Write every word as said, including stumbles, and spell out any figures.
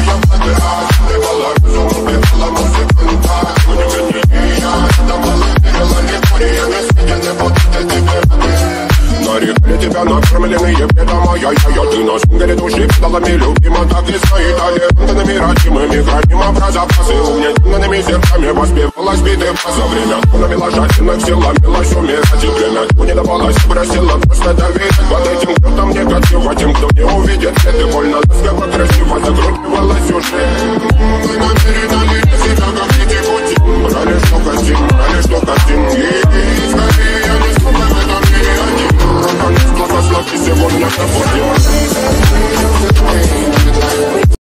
я подбираю. Ты была разум, убивала музыканта. Сегодня не я, давала, верила, не буря. На свете не буду для тебя рады. Нарекали тебя накормленные предома. Я-я-я, ты на сунгере души педалами любима. Так и стоит талентами, родимыми, храним про запасы. Угнетенными сердцами воспевалась биты за время. Навела жадинок, сила, милость умирать и время. Не давалась, просила просто доверить. Под этим кто-то негатива, тем, кто не увидит. Ты больно, ласково, красиво закрутивалась уже. Мы намерены